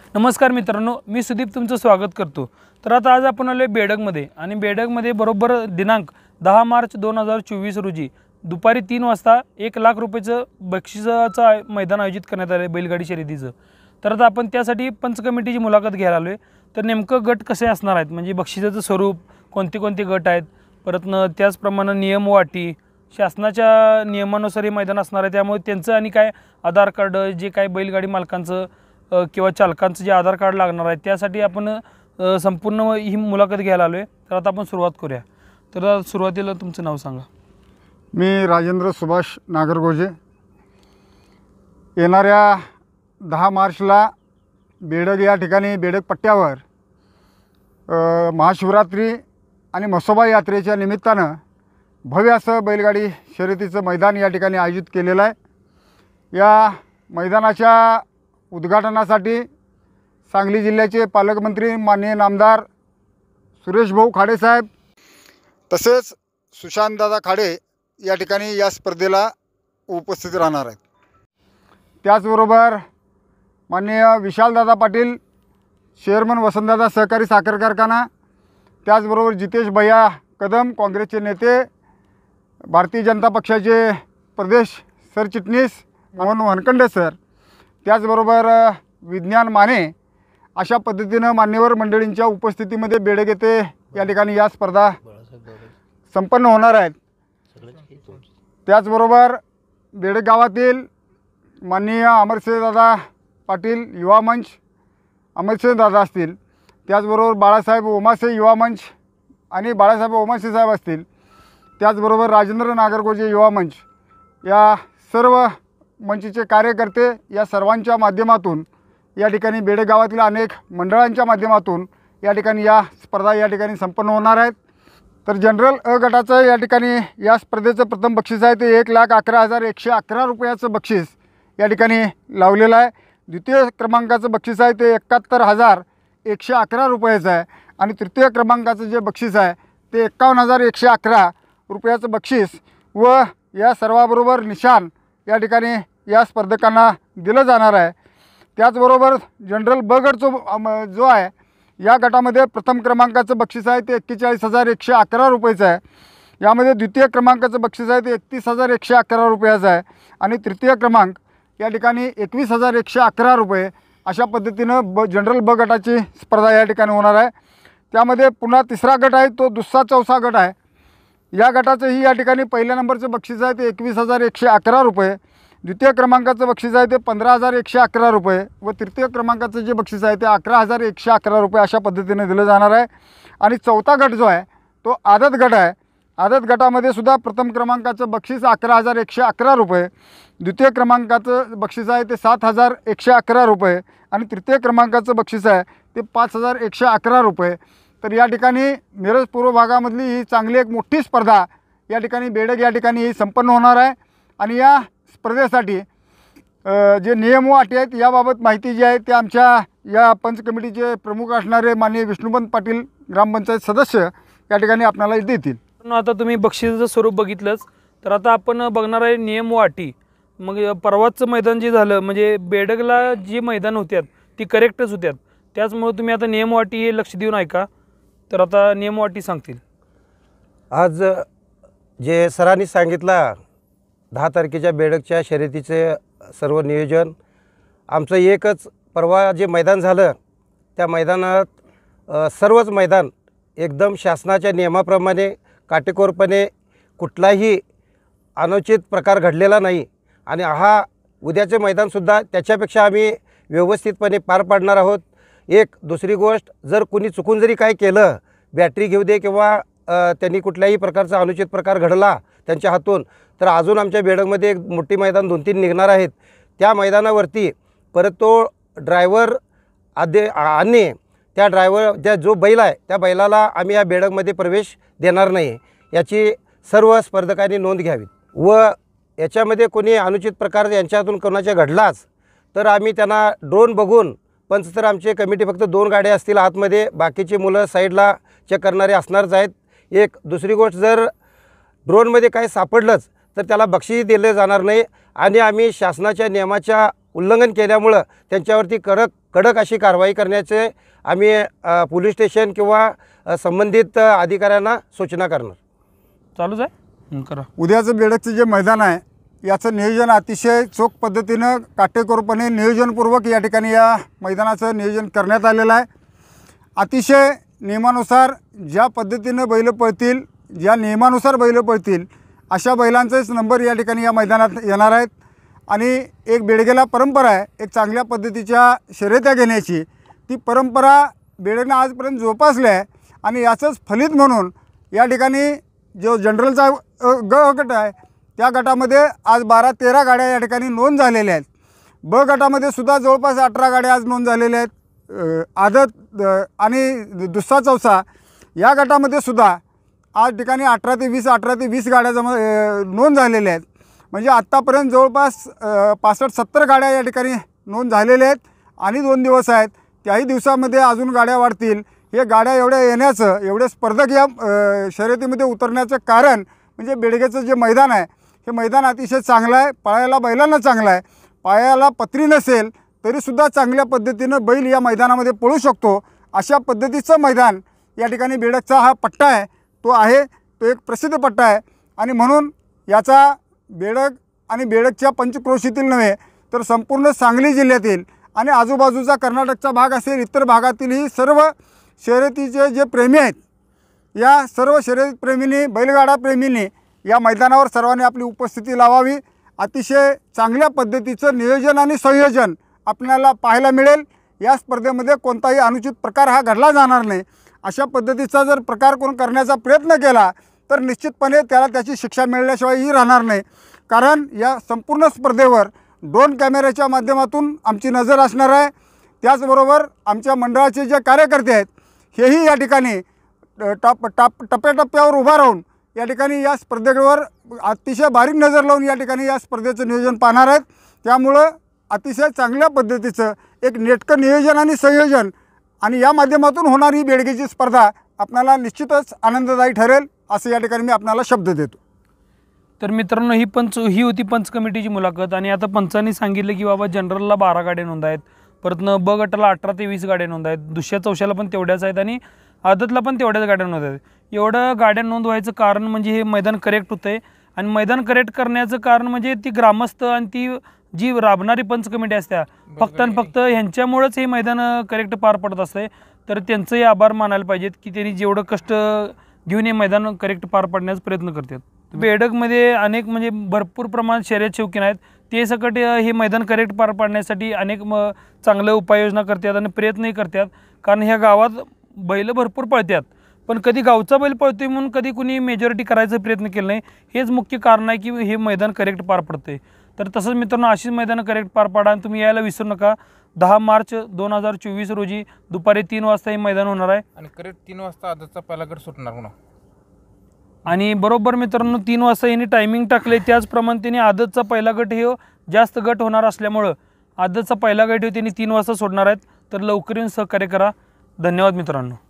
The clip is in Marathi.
नमस्कार मित्रांनो, मी सुदीप तुमचं स्वागत करतो। तर आता आज आपण आलोय बेडगमध्ये आणि बेडगमध्ये बरोबर दिनांक 10 मार्च 2024 रोजी दुपारी 3 वाजता 1 लाख रुपयाचं बक्षिसाचं मैदान आयोजित करण्यात आले बैलगाडी शर्यतीचं। तर आता आपण त्यासाठी पंच कमिटीची मुलाखत घ्यायला आलोय। तर नेमकं गट कसे असणार आहेत, म्हणजे बक्षिसाचं स्वरूप, कोणते गट आहेत, परतनं त्याचप्रमाणे नियम व अटी, शासनाच्या नियमानुसार हे मैदान असणार आहे। त्यामुळे त्यांचं आणि काय आधार कार्ड, जे काय बैलगाडी मालकांचं किंवा चालकांचं जे आधार कार्ड लागणार आहे, त्यासाठी आपण संपूर्ण ही मुलाखत घ्यायला आलोय। तर आता आपण सुरुवात करूया। तर सुरुवातीला तुमचं नाव सांगा। मी राजेंद्र सुभाष नागरगोजे। येणाऱ्या 10 मार्चला बेडग या ठिकाणी बेडग पट्ट्यावर महाशिवरात्री आणि म्हसोबा यात्रेच्या निमित्तानं भव्य असं बैलगाडी शर्यतीचं मैदान या ठिकाणी आयोजित केलेलं आहे। या मैदानाच्या उद्घाटनासाठी सांगली जिल्ह्याचे पालकमंत्री माननीय नामदार सुरेश भाऊ खाडे साहेब तसेच सुशांतदादा खाडे या ठिकाणी या स्पर्धेला उपस्थित राहणार आहेत। त्याचबरोबर माननीय विशालदादा पाटील, चेअरमन वसंतदादा सहकारी साखर कारखाना, त्याचबरोबर जितेश भैया कदम काँग्रेसचे नेते, भारतीय जनता पक्षाचे प्रदेश सरचिटणीस मोहन वनखंडे सर, त्याचबरोबर विज्ञान माने, अशा पद्धतीनं मान्यवर मंडळींच्या उपस्थितीमध्ये बेडग येथे या ठिकाणी या स्पर्धा संपन्न होणार आहेत। त्याचबरोबर बेडग गावातील माननीय अमरसिंहदादा पाटील युवा मंच, अमरसिंहदादा असतील, त्याचबरोबर बाळासाहेब ओमासे युवा मंच आणि बाळासाहेब ओमासे साहेब असतील, त्याचबरोबर राजेंद्र नागरगोजे युवा मंच, या सर्व मंचचे कार्यकर्ते या सर्वांच्या माध्यमातून या ठिकाणी बेडग गावातील अनेक मंडळांच्या माध्यमातून या ठिकाणी या स्पर्धा या ठिकाणी संपन्न होणार आहेत। तर जनरल अ गटाचं या ठिकाणी या स्पर्धेचं प्रथम बक्षीस आहे ते 1,11,111 रुपयाचं बक्षीस या ठिकाणी लावलेलं आहे। द्वितीय क्रमांकाचं बक्षीस आहे ते 71,111 रुपयाचं आहे आणि तृतीय क्रमांकाचं जे बक्षीस आहे ते 51,111 रुपयाचं बक्षीस व या सर्वाबरोबर निशाण या ठिकाणी या स्पर्धकांना दिलं जाणार आहे। त्याचबरोबर जनरल ब गट जो आहे या गटामध्ये प्रथम क्रमांकाचं बक्षीस आहे ते 41,111 रुपयाचं आहे। यामध्ये द्वितीय क्रमांकाचं बक्षीस आहे ते 31,111 रुपयाचं आहे आणि तृतीय क्रमांक या ठिकाणी 21,111 रुपये, अशा पद्धतीनं जनरल ब गटाची स्पर्धा या ठिकाणी होणार आहे। त्यामध्ये पुन्हा तिसरा गट आहे तो दुसरा चौथा गट आहे। या गटाचंही या ठिकाणी पहिल्या नंबरचं बक्षीस आहे ते 21,111 रुपये, द्वितीय क्रमांकाचं बक्षीस आहे ते 15,111 रुपये व तृतीय क्रमांकाचं जे बक्षीस आहे ते 11,111 रुपये, अशा पद्धतीने दिलं जाणार आहे। आणि चौथा गट जो आहे तो आदत गट आहे। आदत गटामध्ये सुद्धा प्रथम क्रमांकाचं बक्षीस 11,111 रुपये, द्वितीय क्रमांकाचं बक्षीस आहे ते 7,111 रुपये आणि तृतीय क्रमांकाचं बक्षीस आहे ते 5,111 रुपये। तर या ठिकाणी मिरज पूर्व भागामधली ही चांगली एक मोठी स्पर्धा या ठिकाणी बेडग या ठिकाणी ही संपन्न होणार आहे। आणि या स्पर्धेसाठी जे नियम व अटी आहेत याबाबत माहिती जी आहे ते आमच्या या पंच कमिटीचे प्रमुख असणारे माननीय विष्णुपंत पाटील ग्रामपंचायत सदस्य या ठिकाणी आपल्याला देतील। आता तुम्ही बक्षिसाचं स्वरूप बघितलंच, तर आता आपण बघणार आहे नियम व अटी। मग परवाचं मैदान जे झालं, म्हणजे बेडगला जी मैदान होत्यात ती करेक्टच होत्यात, त्याचमुळे तुम्ही आता नियम व अटी हे लक्ष देऊन ऐका। तर आता नियम व अटी सांगतील। आज जे सरांनी सांगितलं 10 तारखेच्या बेडगच्या शर्यतीचे सर्व नियोजन आमचं एकच, परवा जे मैदान झालं त्या मैदानात सर्वच मैदान एकदम शासनाच्या नियमाप्रमाणे काटेकोरपणे कुठलाही अनुचित प्रकार घडलेला नाही आणि हा उद्याचे मैदानसुद्धा त्याच्यापेक्षा आम्ही व्यवस्थितपणे पार पाडणार आहोत। एक दुसरी गोष्ट, जर कुणी चुकून जरी काय केलं, बॅटरी घेऊ दे किंवा त्यांनी कुठल्याही प्रकारचा अनुचित प्रकार घडला त्यांच्या हातून, तर अजून आमच्या बेडगमध्ये एक मोठी मैदान 2-3 निघणार आहेत। त्या मैदानावरती परत तो ड्रायव्हर आणि त्या ड्रायव्हर जो बैल आहे त्या बैलाला आम्ही या बेडगमध्ये प्रवेश देणार नाही, याची सर्व स्पर्धकांनी नोंद घ्यावी। व याच्यामध्ये कोणी अनुचित प्रकार यांच्यातून कोणाच्या घडलाच तर आम्ही त्यांना ड्रोन बघून, पंच तर आमचे कमिटी फक्त 2 गाड्या असतील आतमध्ये, बाकीची मुलं साईडला चेक करणारे असणारच आहेत। एक दुसरी गोष्ट, जर ड्रोनमध्ये काही सापडलंच तर त्याला बक्षीस दिले जाणार नाही आणि आम्ही शासनाच्या नियमाच्या उल्लंघन केल्यामुळं त्यांच्यावरती कडक कडक अशी कारवाई करण्याचे आम्ही पोलीस स्टेशन किंवा संबंधित अधिकाऱ्यांना सूचना करणार. चालूच आहे करा. उद्याचं बेडकचं जे मैदान आहे याचं नियोजन अतिशय चोख पद्धतीनं काटेकोरपणे नियोजनपूर्वक या ठिकाणी या मैदानाचं नियोजन करण्यात आलेलं आहे. अतिशय नियमानुसार ज्या पद्धतीनं बैल पळतील, ज्या नियमानुसार बैल पळतील अशा बैलांचेच नंबर या ठिकाणी या मैदानात येणार आहेत. आणि एक बेडगेला परंपरा आहे एक चांगल्या पद्धतीच्या शर्यत्या घेण्याची. ती परंपरा बेडगेनं आजपर्यंत जोपासली आहे आणि याचंच फलित म्हणून या ठिकाणी जो जनरलचा गट आहे त्या गटामध्ये आज 12-13 गाड्या या ठिकाणी नोंद झालेल्या आहेत. ब गटामध्ये सुद्धा जवळपास 18 गाड्या आज नोंद झालेल्या आहेत. आदत आणि दुसरा चौसा या गटामध्ये सुद्धा आज ठिकाणी 18 ते 20 गाड्या नोंद झालेल्या आहेत. म्हणजे आत्तापर्यंत जवळपास 65-70 गाड्या या ठिकाणी नोंद झालेल्या आहेत. आणि 2 दिवस आहेत, त्याही दिवसामध्ये अजून गाड्या वाढतील. हे गाड्या एवढ्या येण्याचं, एवढे स्पर्धक या शर्यतीमध्ये उतरण्याचं कारण म्हणजे बेडगेचं जे मैदान आहे हे मैदान अतिशय चांगलं आहे. पळायला बैलांना चांगलं आहे. पायाला पत्री नसेल तरीसुद्धा चांगल्या पद्धतीनं बैल या मैदानामध्ये पळू शकतो. अशा पद्धतीचं मैदान या ठिकाणी बेडगचा हा पट्टा आहे तो एक प्रसिद्ध पट्टा आहे. आणि म्हणून याचा बेडग आणि बेडगच्या पंचक्रोशीतील नव्हे तर संपूर्ण सांगली जिल्ह्यातील आणि आजूबाजूचा कर्नाटकचा भाग असेल इतर भागातीलही सर्व शर्यतीचे जे प्रेमी आहेत या सर्व शर्यत प्रेमींनी, बैलगाडा प्रेमींनी या मैदानावर सर्वांनी आपली उपस्थिती लावावी. अतिशय चांगल्या पद्धतीचं नियोजन आणि संयोजन आपल्याला पाहायला मिळेल. या स्पर्धेमध्ये कोणताही अनुचित प्रकार हा घडला जाणार नाही. अशा पद्धतीचा जर प्रकार कोण करण्याचा प्रयत्न केला तर निश्चितपणे त्याला त्याची शिक्षा मिळाल्याशिवायही राहणार नाही. कारण या संपूर्ण स्पर्धेवर ड्रोन कॅमेऱ्याच्या माध्यमातून आमची नजर असणार आहे. त्याचबरोबर आमच्या मंडळाचे जे कार्यकर्ते आहेत हेही या ठिकाणी टप्प्याटप्प्यावर उभा राहून या ठिकाणी या स्पर्धेवर अतिशय बारीक नजर लावून या ठिकाणी या स्पर्धेचं नियोजन पाहणार आहेत. त्यामुळं अतिशय चांगल्या पद्धतीचं एक नेटकं नियोजन आणि संयोजन आणि या माध्यमातून होणारी बेडगेची स्पर्धा आपल्याला निश्चितच आनंददायी ठरेल असं या ठिकाणी मी आपल्याला शब्द देतो. तर मित्रांनो ही होती पंच कमिटीची मुलाखत. आणि आता पंचांनी सांगितलं की बाबा जनरलला 12 गाड्या नोंद आहेत, परत ब गटाला 18 ते 20 गाड्या नोंद आहेत, दुसऱ्या चौशाला पण तेवढ्याच आहेत आणि आदतला पण तेवढ्याच गाड्या नोंद आहेत. एवढं गाड्या नोंद व्हायचं कारण म्हणजे हे मैदान करेक्ट होतं आहे. आणि मैदान करेक्ट करण्याचं कारण म्हणजे ती ग्रामस्थ आणि ती जी राबणारी पंच कमिटी असते फक्त आणि फक्त ह्यांच्यामुळेच हे मैदान करेक्ट पार पडत असते. तर त्यांचंही आभार मानायला पाहिजेत की त्यांनी जेवढं कष्ट घेऊन हे मैदान करेक्ट पार पाडण्याचा प्रयत्न करतात. बेडगमध्ये अनेक म्हणजे भरपूर प्रमाणात शर्यत शौकीन आहेत. ते सकट हे मैदान करेक्ट पार पाडण्यासाठी अनेक चांगल्या उपाययोजना करतात आणि प्रयत्नही करतात. कारण ह्या गावात बैल भरपूर पळतात पण कधी गावचा बैल पळतोय म्हणून कधी कुणी मेजॉरिटी करायचा प्रयत्न केला नाही. हेच मुख्य कारण आहे की हे मैदान करेक्ट पार पडते. तर तसंच मित्रांनो अशीच मैदानं करेक्ट पार पाडा आणि तुम्ही यायला विसरू नका. 10 मार्च 2024 रोजी दुपारी 3 वाजता हे मैदान होणार आहे. आणि करेक्ट 3 वाजता आदतचा पहिला गट सुटणार म्हणा. आणि बरोबर मित्रांनो 3 वाजता यांनी टायमिंग टाकले त्याचप्रमाणे त्यांनी आदतचा पहिला गट हे जास्त गट होणार असल्यामुळं आदतचा पहिला गट हे त्यांनी 3 वाजता सोडणार आहेत. तर लवकर येऊन सहकार्य करा. धन्यवाद मित्रांनो.